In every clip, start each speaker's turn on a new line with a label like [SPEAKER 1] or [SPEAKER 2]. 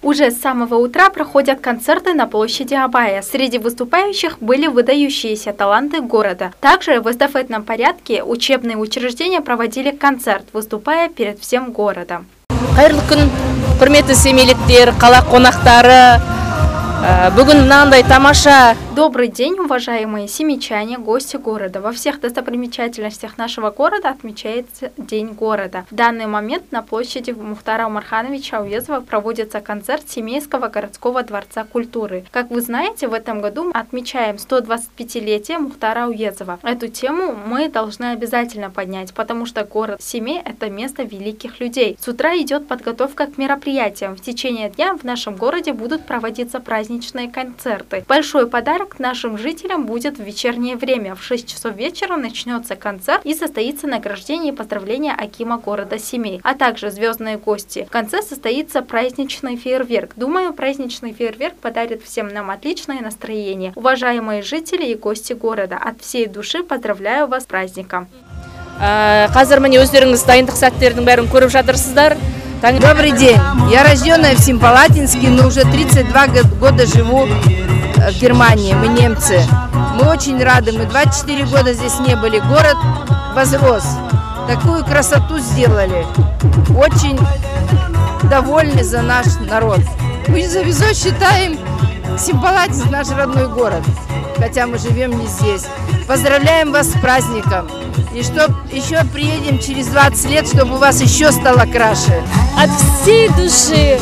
[SPEAKER 1] Уже с самого утра проходят концерты на площади Абая. Среди выступающих были выдающиеся таланты города. Также в эстафетном порядке учебные учреждения проводили концерт, выступая перед всем городом.
[SPEAKER 2] Қайырлы күн, құрметті семейліктер, қала қонақтары. Бүгін мынандай тамаша.
[SPEAKER 1] Добрый день, уважаемые семичане, гости города. Во всех достопримечательностях нашего города отмечается День города. В данный момент на площади Мухтара Умархановича Ауезова проводится концерт Семейского городского дворца культуры. Как вы знаете, в этом году мы отмечаем 125-летие Мухтара Ауезова. Эту тему мы должны обязательно поднять, потому что город Семей – это место великих людей. С утра идет подготовка к мероприятиям. В течение дня в нашем городе будут проводиться праздничные концерты. Большой подарок нашим жителям будет в вечернее время. В 6 часов вечера начнется концерт и состоится награждение и поздравление акима города Семей, а также звездные гости. В конце состоится праздничный фейерверк. Думаю, праздничный фейерверк подарит всем нам отличное настроение. Уважаемые жители и гости города, от всей души поздравляю вас с праздником.
[SPEAKER 2] Қазір міне өздеріңіз дайындық сәттердің бәрін көріп жатырсыздар.
[SPEAKER 3] Добрый день. Я рожденная в Семипалатинске, но уже 32 года живу в Германии. Мы немцы. Мы очень рады. Мы 24 года здесь не были. Город возрос. Такую красоту сделали. Очень довольны за наш народ. Мы за визой считаем Семипалатинск наш родной город. Хотя мы живем не здесь. Поздравляем вас с праздником. И чтоб еще приедем через 20 лет, чтобы у вас еще стало краше.
[SPEAKER 4] От всей души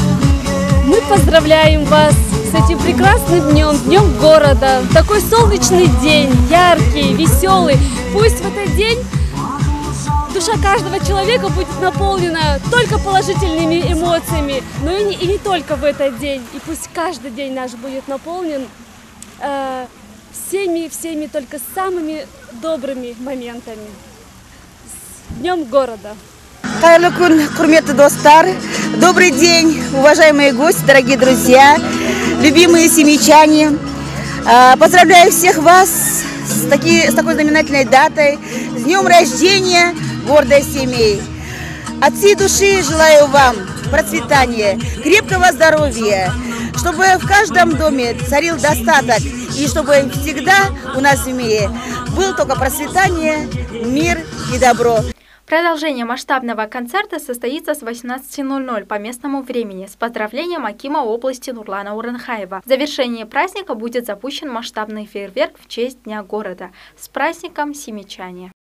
[SPEAKER 4] мы поздравляем вас с этим прекрасным днем, днем города. Такой солнечный день, яркий, веселый. Пусть в этот день душа каждого человека будет наполнена только положительными эмоциями, но и не только в этот день. И пусть каждый день наш будет наполнен всеми только самыми добрыми моментами. С Днем города!
[SPEAKER 5] Қайырлы күн, құрметті достар. Добрый день, уважаемые гости, дорогие друзья, любимые семейчане. Поздравляю всех вас с такой знаменательной датой, с днем рождения города Семей. От всей души желаю вам процветания, крепкого здоровья, чтобы в каждом доме царил достаток и чтобы всегда у нас в Семее был только процветание, мир и добро.
[SPEAKER 1] Продолжение масштабного концерта состоится с 18:00 по местному времени с поздравлением акима области Нурлана Уранхаева. В завершении праздника будет запущен масштабный фейерверк в честь Дня города. С праздником, семичане!